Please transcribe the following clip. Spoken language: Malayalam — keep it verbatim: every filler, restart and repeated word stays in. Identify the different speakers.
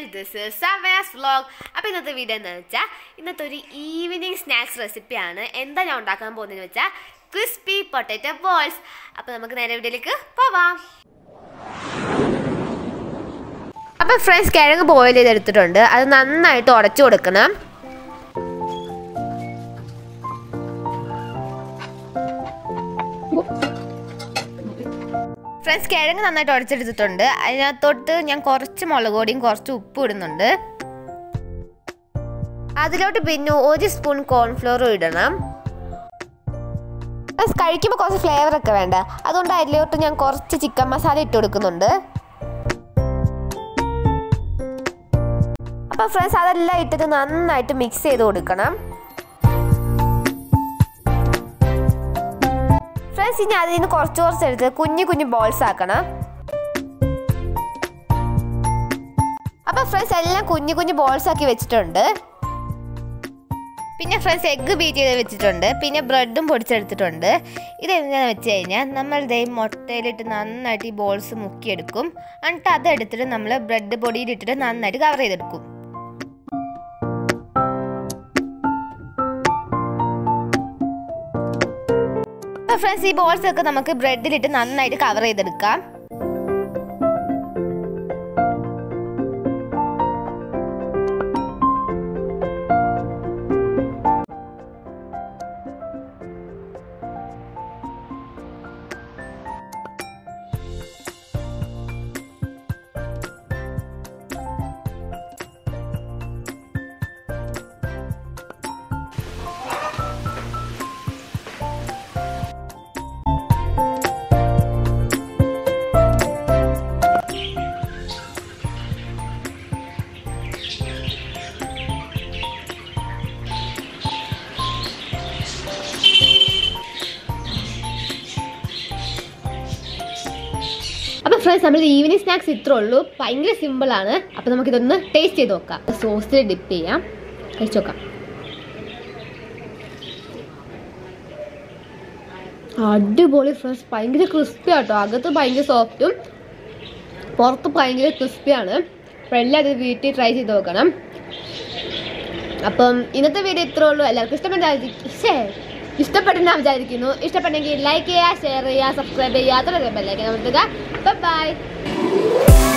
Speaker 1: this is Savya's vlog. അപ്പോൾ ഇന്നത്തെ വീഡിയോ എന്താണെന്ന് വെച്ചാൽ ഇന്നത്തെ ഒരു ഈവനിങ് സ്നാക്സ് റെസിപ്പിയാണ്. എന്താ ഞാൻ ഉണ്ടാക്കാൻ പോകുന്നതെന്ന് വെച്ചാൽ ക്രിസ്പി പൊട്ടാറ്റോ ബോൾസ്. അപ്പോൾ നമുക്ക് നേരെ വീഡിയോയിലേക്ക് പോവാം. അപ്പോൾ ഫ്രണ്ട്സ്, കിഴങ്ങ് ബോയിൽ ചെയ്തെടുത്തിട്ടുണ്ട്. അത് നന്നായിട്ട് ഉടച്ചു കൊടുക്കണം. ഫ്രണ്ട്സ്, കിഴങ്ങ് നന്നായിട്ട് ഉടച്ചെടുത്തിട്ടുണ്ട്. അതിനകത്തോട്ട് ഞാൻ കുറച്ച് മുളക് പൊടിയും കുറച്ച് ഉപ്പും ഇടുന്നുണ്ട്. അതിലോട്ട് പിന്നെ ഒരു സ്പൂൺ കോൺഫ്ലോറും ഇടണം. കഴിക്കുമ്പോൾ കുറച്ച് ഫ്ലേവർ ഒക്കെ വേണ്ട, അതുകൊണ്ട് അതിലോട്ട് ഞാൻ കുറച്ച് ചിക്കൻ മസാല ഇട്ട് കൊടുക്കുന്നുണ്ട്. അപ്പോൾ ഫ്രണ്ട്സ്, അതെല്ലാം ഇട്ടിട്ട് നന്നായിട്ട് മിക്സ് ചെയ്ത് കൊടുക്കണം. ഫ്രണ്ട്സ്, ഇനി അതിൽ നിന്ന് കുറച്ച് കുറച്ച് എടുത്ത് കുഞ്ഞു കുഞ്ഞു ബോൾസ് ആക്കണം. അപ്പോൾ ഫ്രണ്ട്സ്, എല്ലാം കുഞ്ഞു കുഞ്ഞു ബോൾസ് ആക്കി വെച്ചിട്ടുണ്ട്. പിന്നെ ഫ്രണ്ട്സ്, എഗ്ഗ് ബീറ്റ് ചെയ്ത് വെച്ചിട്ടുണ്ട്. പിന്നെ ബ്രെഡും പൊടിച്ചെടുത്തിട്ടുണ്ട്. ഇതെന്താണെന്ന് വെച്ച് കഴിഞ്ഞാൽ നമ്മൾ ഇതേ മുട്ടയിലിട്ട് നന്നായിട്ട് ഈ ബോൾസ് മുക്കിയെടുക്കും. എന്നിട്ട് അതെടുത്തിട്ട് നമ്മൾ ബ്രെഡ് പൊടിയിലിട്ടിട്ട് നന്നായിട്ട് കവർ ചെയ്തെടുക്കും. അപ്പോൾ ഫ്രണ്ട്സ്, ഈ ബോൾസ് ഒക്കെ നമുക്ക് ബ്രെഡിലിട്ട് നന്നായിട്ട് കവർ ചെയ്തെടുക്കാം. അപ്പോൾ ഫ്രണ്ട്സ്, നമ്മൾ ഈവനിങ് സ്നാക്സ് ഇത്രേ ഉള്ളൂ. ഭയങ്കര സിമ്പിളാണ്. അപ്പോൾ നമുക്കിതൊന്ന് ടേസ്റ്റ് ചെയ്ത് നോക്കാം. സോസിൽ ഡിപ്പ് ചെയ്യാം, കഴിച്ചു നോക്കാം. അടിപൊളി ഫ്രണ്ട്സ്, ഭയങ്കര ക്രിസ്പി ആട്ടോ. അകത്ത് ഭയങ്കര സോഫ്റ്റും പുറത്ത് ഭയങ്കര ക്രിസ്പിയാണ്. അപ്പോൾ എല്ലാവരും വീട്ടിൽ ട്രൈ ചെയ്ത് നോക്കണം. അപ്പം ഇന്നത്തെ വീഡിയോ ഇത്രേ ഉള്ളൂ. എല്ലാവർക്കും ഇഷ്ടപ്പെട്ട ഇഷ്ടപ്പെട്ടെന്ന് വിചാരിക്കുന്നു. ഇഷ്ടപ്പെട്ടെങ്കിൽ ലൈക്ക് ചെയ്യുക, ഷെയർ ചെയ്യുക, സബ്സ്ക്രൈബ് ചെയ്യുക, തുടങ്ങിയ ബെല്ലൈക്കൻ അമർത്തുക. ബൈ.